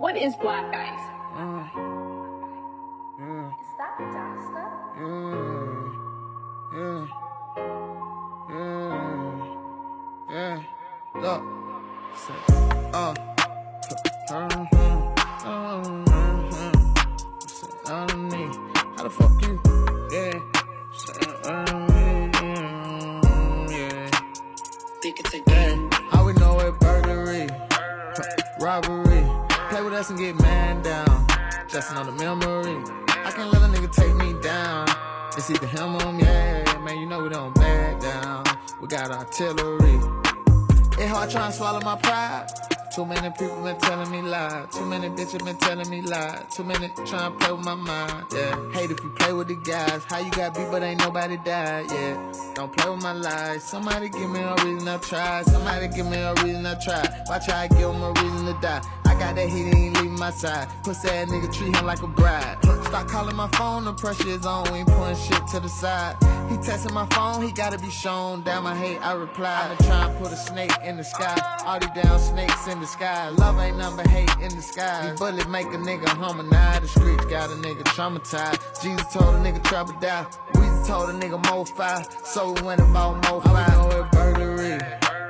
What is black ice? Is that Dasta? Look. How the fuck you? Yeah. How we know it burglary, robbery. Play with us and get man down. Just another memory. I can't let a nigga take me down. It's either him or me. Yeah, man, you know we don't back down. We got artillery. It hard trying to swallow my pride. Too many people been telling me lies. Too many bitches been telling me lies. Too many trying to play with my mind. Yeah, hate if you play with the guys. How you got beat but ain't nobody died. Yeah, don't play with my lies. Somebody give me a reason to try. Somebody give me a reason to try. Watch how I give him a reason to die. I got that heat, he ain't leaving my side. Pussy ass nigga treat him like a bride. Start calling my phone, the pressure is on. We ain't putting shit to the side. He texting my phone, he gotta be shown. Damn, I hate, I reply. I've been trying to put a snake in the sky. All these down snakes in the sky. Love ain't nothing but hate in the sky. These bullets make a nigga homicide. The streets got a nigga traumatized. Jesus told a nigga trouble die. Weezy told a nigga more fire. So we went about more fire. I know it burglary,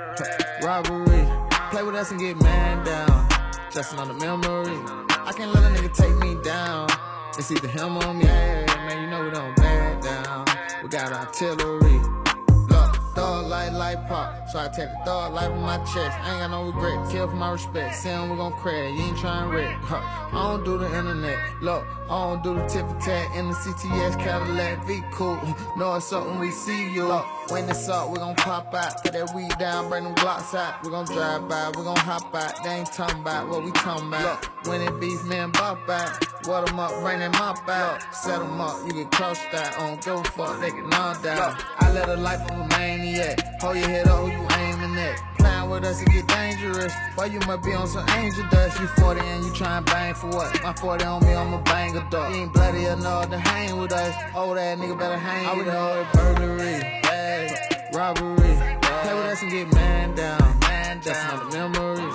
robbery. Play with us and get man down. Just another memory. I can't let a nigga take me down. It's either him or me. Yeah, man, you know we don't back down. We got artillery. Look, thug light pop. So I take a thug life on my chest. I ain't got no regret. Kill for my respect. Say him we gon' crash. You ain't trying to wreck. I don't do the internet. Look, I don't do the tip for tat in the CTS Cadillac V cool. Know it's up when we see you. Look, when it's up, we gon' pop out. Put that weed down, bring them Glocks out. We gon' drive by, we gon' hop out. They ain't talking about what we talking about. Look, when it beats, man, bop out. What them up, bring them up out. Set them up, you get crossed out. I don't give a fuck, they get knocked out. I let a life of a maniac. Hold your head up, who you aiming at? Playing with us, it get dangerous. Boy, you might be on some angel dust. You 40 and you tryin' bang for what? My 40 on me, I'm a banger dog. You ain't bloody enough to hang with us. Old ass nigga better hang with us. I know it burglary, robbery. Play with us and get man down. That's another memory.